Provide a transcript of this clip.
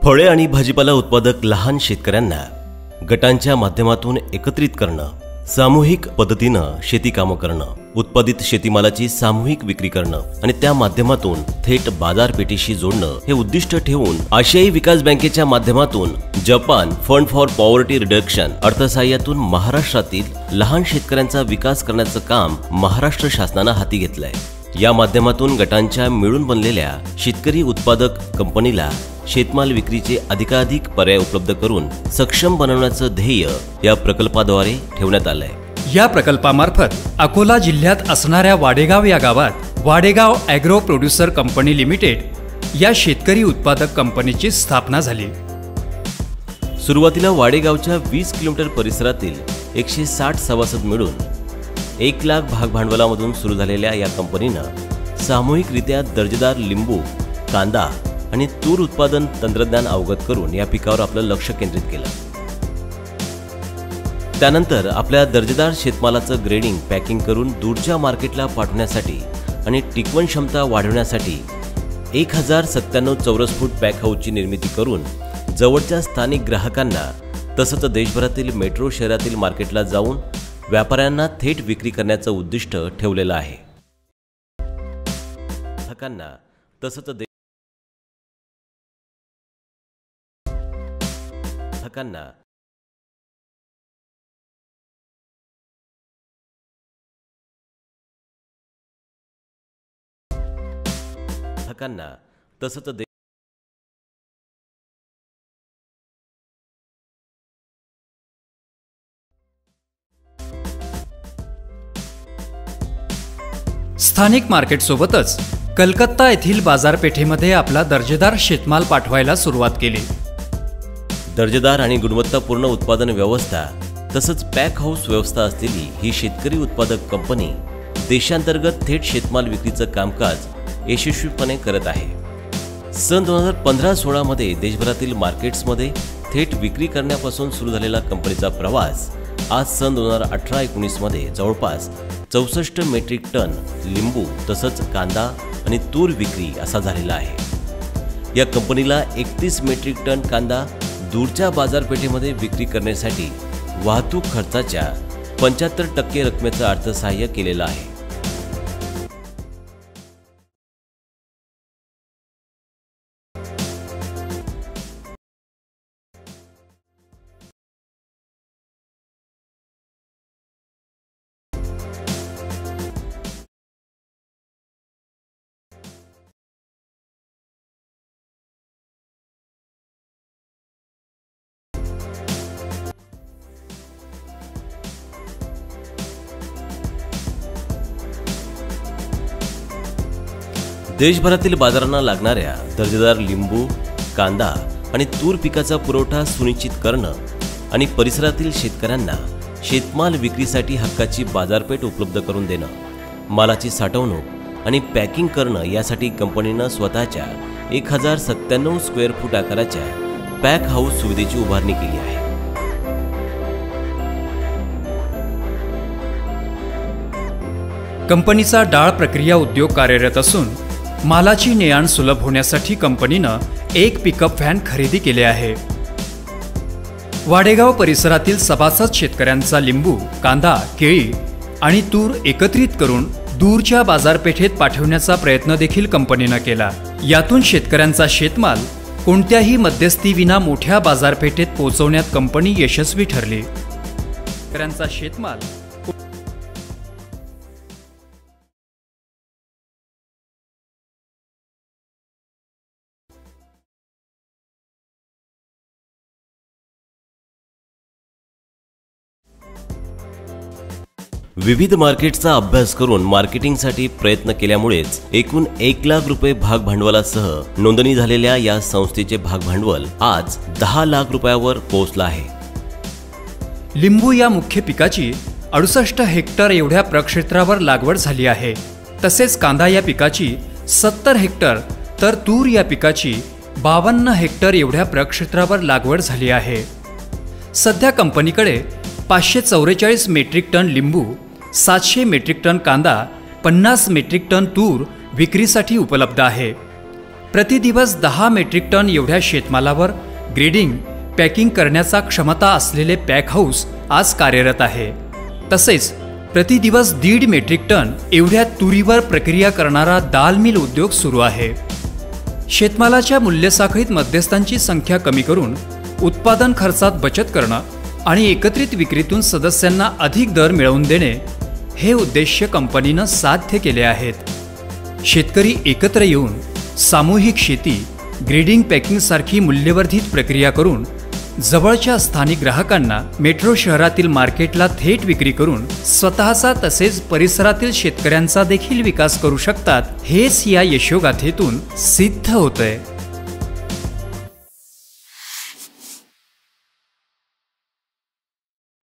फळे आणि भाजीपाला उत्पादक लहान शेतकऱ्यांना गटांच्या माध्यमातून एकत्रित करणं, सामूहिक पद्धतीनं शेती कामं करणं, उत्पादित शेतीमालाची सामूहिक विक्री करणं आणि त्या माध्यमातून थेट बाजारपेठेशी जोडणं हे उद्दिष्ट ठेवून आशियाई विकास बँकेच्या माध्यमातून Japan fund for poverty reduction अर्थसहाय्यातून महाराष्ट्रातील लहान शेतकऱ्यांचा विकास करण्याचं काम महाराष्ट्र शासनानं हाती घेतलंय। या माध्यमातून गटांच्या मिळून बनलेल्या शेतकरी उत्पादक कंपनीला शेतमाल विक्रीचे अधिकाधिक पर्याय उपलब्ध करून सक्षम बनवण्याचं ध्येय या प्रकल्पाद्वारे ठेवण्यात आलंय। या प्रकल्पामार्फत अकोला जिल्ह्यात असणाऱ्या वाडेगाव या गावात Wadegaon agro producer company limited या शेतकरी उत्पादक कंपनीची स्थापना झाली। सुरुवातीला वाडेगावच्या 20 किलोमीटर परिसरातील 160 सभासद मिळून 1 लाख भाग भांडवलामधून सुरू झालेल्या या कंपनीनं सामूहिकरित्या दर्जेदार लिंबू, कांदा आणि तूर उत्पादन तंत्रज्ञान अवगत करून या पिकावर आपलं लक्ष केंद्रित केलं। त्यानंतर आपल्या दर्जेदार शेतमालाचं ग्रेडिंग, पॅकिंग करून दूरच्या मार्केटला पाठवण्यासाठी आणि टिकवण क्षमता वाढवण्यासाठी 1097 चौरस फूट पॅक हाऊसची निर्मिती करून जवळच्या स्थानिक ग्राहकांना तसंच देशभरातील मेट्रो शहरातील मार्केटला जाऊन व्यापाऱ्यांना थेट विक्री करण्याचं उद्दिष्ट ठेवलेलं आहे। ग्राहकांना तसंच स्थानिक मार्केट सोबतच कलकत्ता येथील बाजारपेठेमध्ये आपला दर्जेदार शेतमाल पाठवायला सुरुवात केली। दर्जेदार आणि गुणवत्तापूर्ण उत्पादन व्यवस्था तसंच पॅक हाऊस व्यवस्था असलेली ही शेतकरी उत्पादक कंपनी देशांतर्गत थेट शेतमाल विक्रीचं कामकाज यशस्वीपणे करत आहे। सन 2015-16 मध्ये देशभरातील मार्केट्समध्ये थेट विक्री करण्यापासून सुरू झालेला कंपनीचा प्रवास आज सन 2018-19 मध्ये जवळपास 64 मेट्रिक टन लिंबू तसंच कांदा आणि तूर विक्री असा झालेला आहे। या कंपनीला 31 मेट्रिक टन कांदा दूरच्या बाजारपेठेमध्ये विक्री करण्यासाठी वाहतूक खर्चाच्या 75% रकमेचं अर्थसहाय्य केलेलं आहे। देशभरातील बाजारांना लागणाऱ्या दर्जेदार लिंबू, कांदा आणि तूर पिकाचा पुरवठा सुनिश्चित करणं आणि परिसरातील शेतकऱ्यांना शेतमाल विक्रीसाठी हक्काची बाजारपेठ उपलब्ध करून देणं, मालाची साठवणूक आणि पॅकिंग करणं यासाठी कंपनीनं स्वतःच्या 1097 स्क्वेअर फूट आकाराच्या पॅक हाऊस सुविधेची उभारणी केली आहे। कंपनीचा डाळ प्रक्रिया उद्योग कार्यरत असून मालाची ने-आण सुलभ होण्यासाठी कंपनीनं एक पिकअप व्हॅन खरेदी केले आहे। वाडेगाव परिसरातील सभासद शेतकऱ्यांचा लिंबू, कांदा, केळी आणि तूर एकत्रित करून दूरच्या बाजारपेठेत पाठवण्याचा प्रयत्न देखील कंपनीनं केला। यातून शेतकऱ्यांचा शेतमाल कोणत्याही मध्यस्थीविना मोठ्या बाजारपेठेत पोहोचवण्यात कंपनी यशस्वी ठरली। शेतकऱ्यांचा शेतमाल विविध मार्केटचा अभ्यास करून मार्केटिंगसाठी प्रयत्न केल्यामुळेच एकूण 1 लाख रुपये भाग भांडवलासह नोंदणी झालेल्या या संस्थेचे भाग भांडवल आज 10 लाख रुपयावर पोहोचलं आहे। लिंबू या मुख्य पिकाची 68 हेक्टर एवढ्या प्रक्षेत्रावर लागवड झाली आहे। तसेच कांदा या पिकाची 70 हेक्टर तर तूर या पिकाची 52 हेक्टर एवढ्या प्रक्षेत्रावर लागवड झाली आहे। सध्या कंपनीकडे 544 मेट्रिक टन लिंबू, 700 मेट्रिक टन कांदा, 50 मेट्रिक टन तूर विक्रीसाठी उपलब्ध आहे। प्रतिदिवस 10 मेट्रिक टन एवढ्या शेतमालावर ग्रेडिंग पॅकिंग करण्याचा क्षमता असलेले पॅक हाऊस आज कार्यरत आहे। तसेच प्रतिदिवस 1.5 मेट्रिक टन एवढ्या तुरीवर प्रक्रिया करणारा दाल मिल उद्योग सुरू आहे। शेतमालाच्या मूल्यसाखळीत मध्यस्थांची संख्या कमी करून उत्पादन खर्चात बचत करणं आणि एकत्रित विक्रीतून सदस्यांना अधिक दर मिळवून देणे हे उद्देश्य कंपनीनं साध्य केले आहेत। शेतकरी एकत्र येऊन सामूहिक शेती, ग्रेडिंग पॅकिंग सारखी मूल्यवर्धित प्रक्रिया करून जवळच्या स्थानिक ग्राहकांना मेट्रो शहरातील मार्केटला थेट विक्री करून स्वतःचा तसेच परिसरातील शेतकऱ्यांचा देखील विकास करू शकतात, हेच या यशोगाथेतून सिद्ध होतंय।